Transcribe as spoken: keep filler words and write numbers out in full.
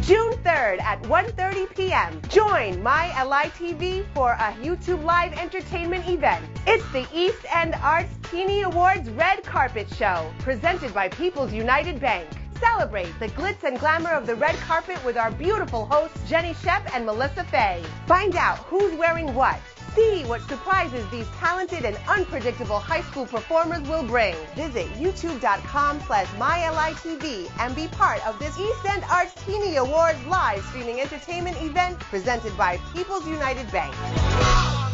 June third at one thirty p m Join My L I T V for a YouTube Live entertainment event. It's the East End Arts Teenie Awards Red Carpet Show, presented by People's United Bank. Celebrate the glitz and glamour of the red carpet with our beautiful hosts Jenny Shep and Marisa Faye. Find out who's wearing what. See what surprises these talented and unpredictable high school performers will bring. Visit youtube.com slash MyLITV and be part of this East End Arts Teenie Awards live streaming entertainment event presented by People's United Bank.